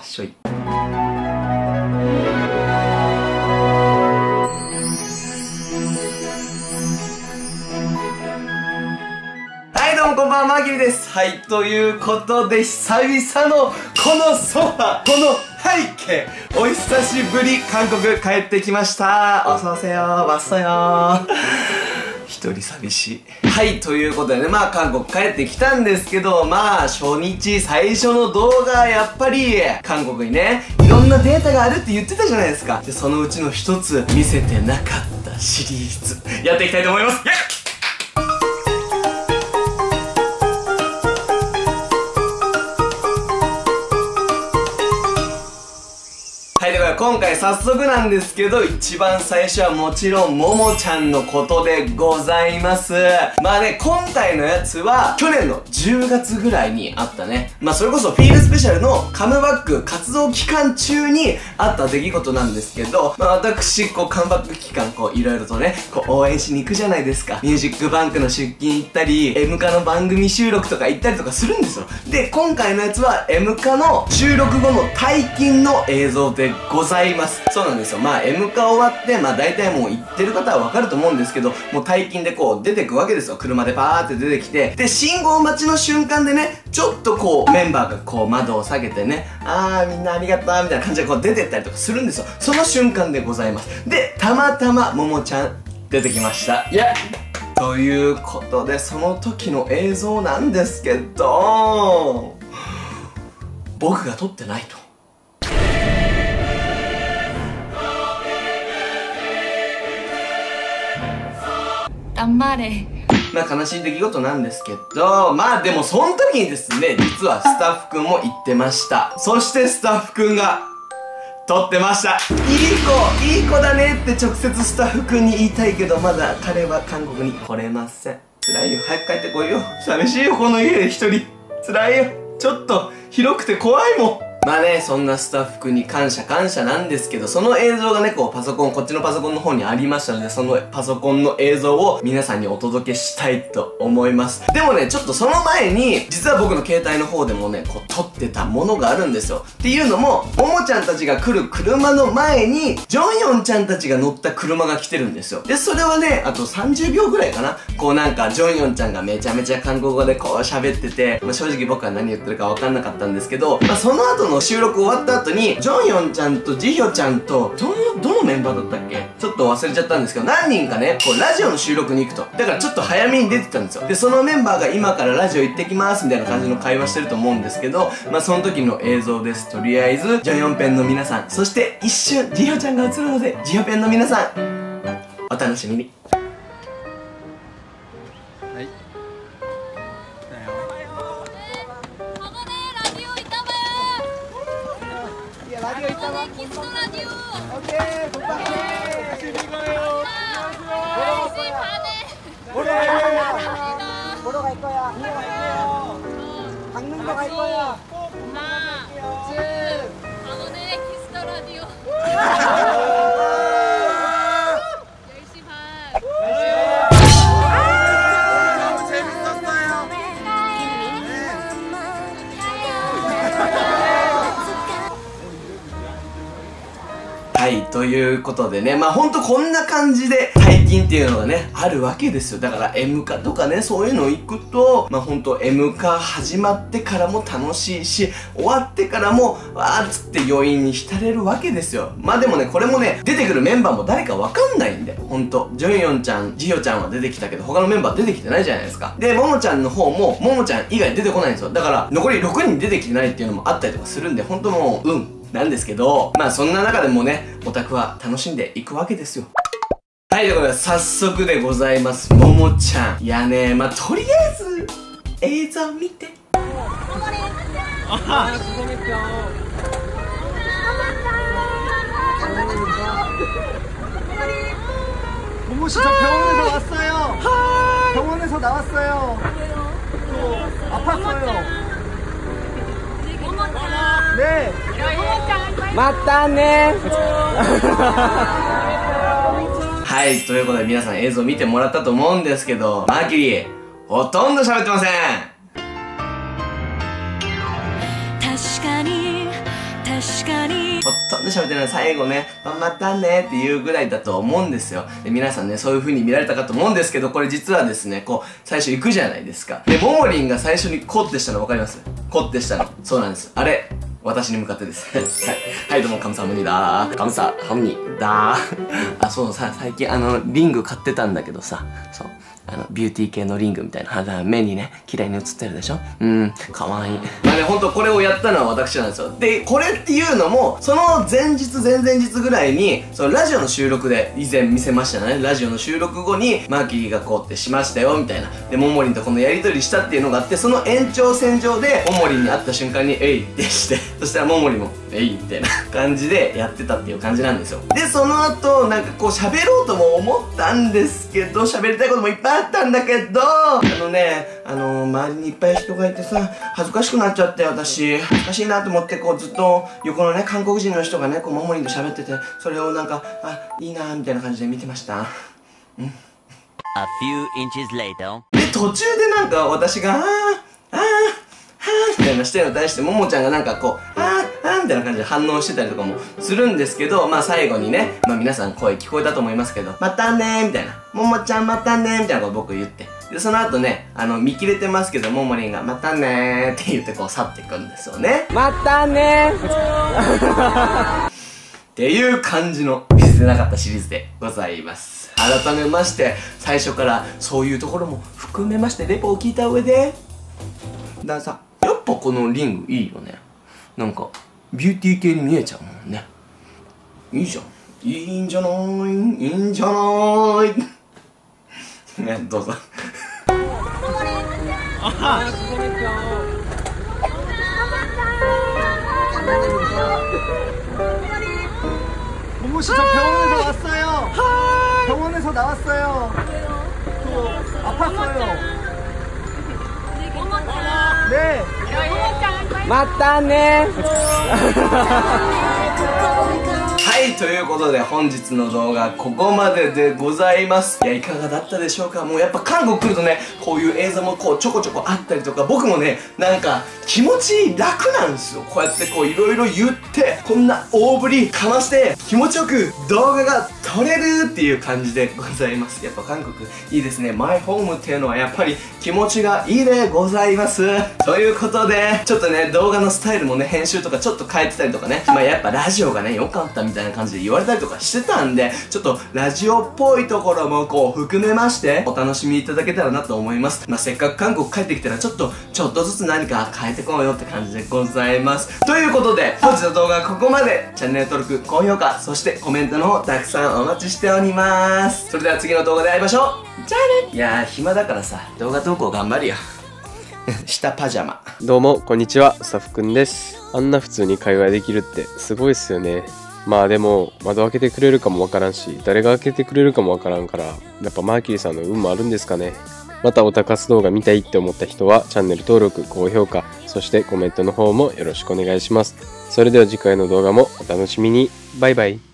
っしょい。こんばんは、マーキーです。はい、ということで、久々のこのソファ、この背景、お久しぶり、韓国帰ってきました。おそせよ、わっそよ。一人寂しい。はい、ということでね、まあ韓国帰ってきたんですけど、まあ初日最初の動画、やっぱり韓国にね、いろんなデータがあるって言ってたじゃないですか。で、そのうちの一つ見せてなかったシリーズ、やっていきたいと思います。はい、だから今回早速なんですけど、一番最初はもちろんももちゃんのことでございます。まあね、今回のやつは去年の10月ぐらいにあったね。まあそれこそフィールスペシャルのカムバック活動期間中にあった出来事なんですけど、まあ私、こうカムバック期間、こういろいろとね、こう応援しに行くじゃないですか。ミュージックバンクの出勤行ったり、M カの番組収録とか行ったりとかするんですよ。で、今回のやつは M カの収録後の退勤の映像でございます。そうなんですよ。まあ M カ終わって、まあ大体もう行ってる方はわかると思うんですけど、もう退勤でこう出てくわけですよ。車でバーって出てきて、で、信号待ちの瞬間でね、ちょっとこうメンバーがこう窓を下げてね、みんなありがとうみたいな感じでこう出てったりとかするんですよ。その瞬間でございます。で、たまたまももちゃん出てきました。ということで、その時の映像なんですけど、僕が撮ってないと。まあ悲しい出来事なんですけど、まあでもその時にですね、実はスタッフくんも言ってました。そしてスタッフくんが撮ってました。いい子だねって直接スタッフくんに言いたいけど、まだ彼は韓国に来れません。辛いよ、早く帰ってこいよ。寂しいよ、この家で一人。辛いよ。ちょっと広くて怖いもん。まあね、そんなスタッフくんに感謝なんですけど、その映像がね、こうパソコン、こっちのパソコンの方にありましたので、そのパソコンの映像を皆さんにお届けしたいと思います。でもね、ちょっとその前に、実は僕の携帯の方でもね、こう撮ってたものがあるんですよ。っていうのも、ももちゃんたちが来る車の前に、ジョンヨンちゃんたちが乗った車が来てるんですよ。で、それはね、あと30秒ぐらいかな。こうなんか、ジョンヨンちゃんがめちゃめちゃ韓国語でこう喋ってて、まあ、正直僕は何言ってるかわかんなかったんですけど、まあ、その後の収録終わった後に、ジョンヨンちゃんとジヒョちゃんと、どのメンバーだったっけちょっと忘れちゃったんですけど、何人かね、こうラジオの収録に行くと。だからちょっと早めに出てたんですよ。で、そのメンバーが今からラジオ行ってきますみたいな感じの会話してると思うんですけど、まあその時の映像です。とりあえず、ジョンヨンペンの皆さん、そして一瞬ジヒョちゃんが映るので、ジヒョペンの皆さん、お楽しみに。 라디오 있다가 키스 라디오. 오케이, 고맙게. 열심히 가요. 보러 갈 거야. 보러 갈 거야. 강릉도 갈 거야. 하나, 둘, 강원의 키스 라디오. 열심히 봐. 너무 재밌었어요. はい、ということでね、まあほんとこんな感じで退勤っていうのがね、あるわけですよ。だから M カとかね、そういうの行くと、まあほんと M カ始まってからも楽しいし、終わってからも、わーっつって余韻に浸れるわけですよ。まあでもね、これもね、出てくるメンバーも誰かわかんないんで、ほんと。ジョンヨンちゃん、ジヒョちゃんは出てきたけど、他のメンバー出てきてないじゃないですか。で、ももちゃんの方も、ももちゃん以外出てこないんですよ。だから、残り6人出てきてないっていうのもあったりとかするんで、ほんともう、なんですけど、まあそんな中でもね、オタクは楽しんでいくわけですよ。はい、ということで早速でございます。ももちゃん。いやね、まあとりあえず、映像見て。 모모 씨, 저 병원에서 왔어요. 병원에서 나왔어요. 또 아팠어요. 네. 맞다ね。 はい、ということで皆さん映像見てもらったと思うんですけど、マーキュリー、ほとんど喋ってません。 ほとんど喋ってない最後ね、またねっていうぐらいだと思うんですよ。で、皆さんね、そういう風に見られたかと思うんですけど、これ実はですね、こう、最初行くじゃないですか。で、ももりんが最初にコってしたの分かります？コってしたの。そうなんです。あれ、私に向かってです。はい。はい、どうも、カムサハムニだー。カムサハムニだー。あ、そうさ、最近リング買ってたんだけどさ、そう。ビューティー系のリングみたいな。目にね、綺麗に映ってるでしょ？かわいい。まあね、ほんとこれをやったのは私なんですよ。で、これっていうのも、その前日、前々日ぐらいに、そのラジオの収録で以前見せましたね。ラジオの収録後に、マーキーがこうってしましたよ、みたいな。で、ももりんとこのやりとりしたっていうのがあって、その延長線上で、ももりんに会った瞬間に、えいってして、そしたらももりんも、えいみたいな感じでやってたっていう感じなんですよ。で、その後、なんかこう喋ろうとも思ったんですけど、喋りたいこともいっぱいあったんだけど、周りにいっぱい人がいてさ、恥ずかしくなっちゃって、私。恥ずかしいなと思って、こうずっと横のね、韓国人の人がね、こうももりんと喋ってて、それをなんか、あ、いいなみたいな感じで見てました。 A few inches later. で、途中でなんか私が、みたいなしてるのに対して、ももちゃんがなんかこう、みたいな感じで反応してたりとかもするんですけど、まあ最後にね、まあ皆さん声聞こえたと思いますけど、またねーみたいな、ももちゃんまたねーみたいなこと僕言って、で、その後ね、見切れてますけど、ももりんがまたねーって言ってこう去っていくんですよね。 またねっていう感じの見せてなかったシリーズでございます。改めまして、最初からそういうところも含めまして、レポを聞いた上で、ださ、やっぱこのリングいいよね。なんか、ビューティー系に見えちゃうもんね。いいじゃん。いいんじゃない、いいんじゃないね、どうぞ。 모모씨 저 병원에서 왔어요. 병원에서 나왔어요. 또 아팠어요. 네. 맞다네. はい、ということで本日の動画ここまででございます。いや、いかがだったでしょうか。もうやっぱ韓国来るとね、こういう映像もこうちょこちょこあったりとか、僕もね、なんか気持ち楽なんですよ。こうやってこういろいろ言って、こんな大振りかまして気持ちよく動画が撮れるっていう感じでございます。やっぱ韓国いいですね。マイホームっていうのはやっぱり気持ちがいいでございます。ということで、ちょっとね、動画のスタイルもね、編集とかちょっと変えてたりとかね、まあやっぱラジオがね、良かったみたいな感じで言われたりとかしてたんで、ちょっとラジオっぽいところもこう含めましてお楽しみいただけたらなと思います。まあせっかく韓国帰ってきたらちょっとずつ何か変えてこうよって感じでございます。ということで、本日の動画はここまで。チャンネル登録、高評価、そしてコメントの方たくさんお待ちしております。それでは次の動画で会いましょう。じゃあね。いやー、暇だからさ、動画投稿頑張るよ。下パジャマ。 どうもこんにちは、スタッフくんです。あんな普通に会話できるってすごいっすよね。まあでも窓開けてくれるかもわからんし、誰が開けてくれるかもわからんから、やっぱマーキーさんの運もあるんですかね。またオタ活動画見たいって思った人はチャンネル登録、高評価、そしてコメントの方もよろしくお願いします。それでは次回の動画もお楽しみに。バイバイ。